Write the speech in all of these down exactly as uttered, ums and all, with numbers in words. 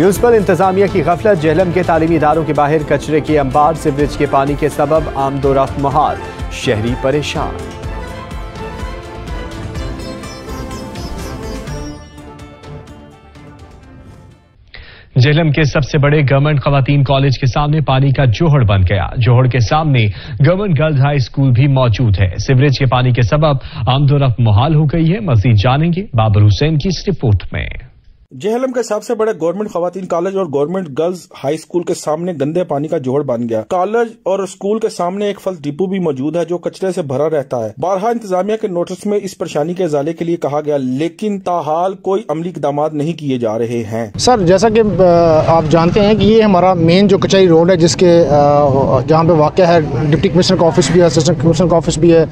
Municipal इंतजामिया की गफलत, जेहलम के तालीमी इदारों के बाहर कचरे के अंबार, सीवरेज के पानी के सबब आमदोरफ्त मुहाल, शहरी परेशान। जेहलम के सबसे बड़े गवर्नमेंट खवातीन कॉलेज के सामने पानी का जोहड़ बन गया। जोहड़ के सामने गवर्नमेंट गर्ल्स हाई स्कूल भी मौजूद है। सीवरेज के पानी के सबब आमदोरफ्त मुहाल हो गई है। मजीद जानेंगे बाबर हुसैन की इस रिपोर्ट में। जेहलम के सबसे बड़े गवर्नमेंट खवातीन कॉलेज और गवर्नमेंट गर्ल्स हाई स्कूल के सामने गंदे पानी का जोहड़ बन गया। कॉलेज और स्कूल के सामने एक फल डिपो भी मौजूद है जो कचरे से भरा रहता है। बारहा इंतजामिया के नोटिस में इस परेशानी के इजाले के लिए कहा गया, लेकिन ताहाल कोई अमली इकदाम नहीं किए जा रहे हैं। सर, जैसा कि आप जानते हैं कि ये हमारा मेन जो कचहरी रोड है, जिसके जहाँ पे वाक़ है, डिप्टी कमिश्नर का ऑफिस भी है, असिस्टेंट कमिश्नर का ऑफिस भी है,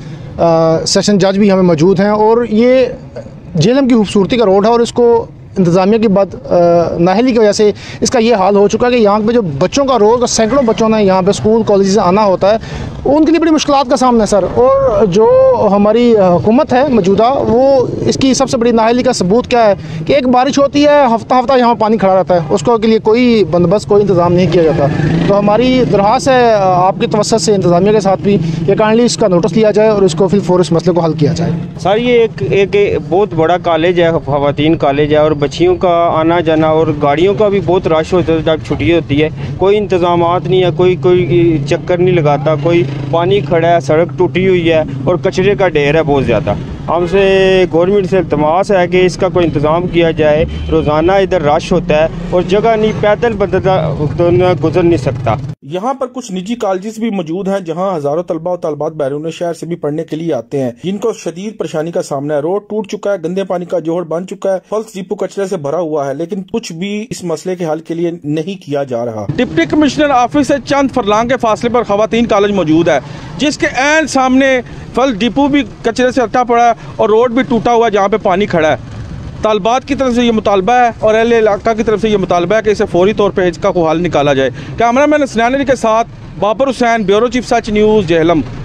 सेशन जज भी हमें मौजूद हैं, और ये जेहलम की खूबसूरती का रोड है और इसको इंतज़ामिया की बात नाहली की वजह से इसका ये हाल हो चुका है कि यहाँ पे जो बच्चों का रोज़ सैकड़ों बच्चों ने यहाँ पे स्कूल कॉलेज से आना होता है, उनके लिए बड़ी मुश्किलात का सामना है सर। और जो हमारी हुकूमत है मौजूदा, वो इसकी सबसे बड़ी नाहली का सबूत क्या है कि एक बारिश होती है, हफ्ता हफ्ता यहाँ पानी खड़ा रहता है, उसको के लिए कोई बंदोबस्त, कोई इंतज़ाम नहीं किया जाता। तो हमारी दरख्वास्त है आपकी तवज्जुह से इंतज़ामिया के साथ भी कि काइंडली इसका नोटिस लिया जाए और इसको फिर फौरन इस मसले को हल किया जाए। सर, ये एक, एक, एक बहुत बड़ा कॉलेज है, खवातीन कॉलेज है, और बच्चियों का आना जाना और गाड़ियों का भी बहुत रश होता है जब छुट्टी होती है। कोई इंतजामात नहीं है, कोई कोई चक्कर नहीं लगाता, कोई पानी खड़ा है, सड़क टूटी हुई है और कचरे का ढेर है बहुत ज़्यादा। हमसे गवर्नमेंट से इल्तमास है कि इसका कोई इंतज़ाम किया जाए। रोज़ाना इधर रश होता है और जगह नहीं, पैदल बंदा गुजर नहीं सकता। यहाँ पर कुछ निजी कॉलेजेस भी मौजूद हैं जहाँ हजारों तलबा और तलबात बैरून शहर से भी पढ़ने के लिए आते हैं, जिनको शदीद परेशानी का सामना है। रोड टूट चुका है, गंदे पानी का जोहड़ बन चुका है, फल्स डिपो कचरे से भरा हुआ है, लेकिन कुछ भी इस मसले के हल के लिए नहीं किया जा रहा। डिप्टी कमिश्नर ऑफिस से चंद फरलांग के फासले पर खवातीन कॉलेज मौजूद है, जिसके एन सामने फल डिपो भी कचरे से अट्टा पड़ा है और रोड भी टूटा हुआ है जहाँ पे पानी खड़ा है। तालबात की तरफ से ये मुतालबा है और अहले इलाका की तरफ से ये मुतालबा है कि इसे फौरी तौर पर इसका को हल निकाला जाए। कैमरामैन हसनैन अली के साथ Babar Hussain, bureau chief Sach News, Jhelum.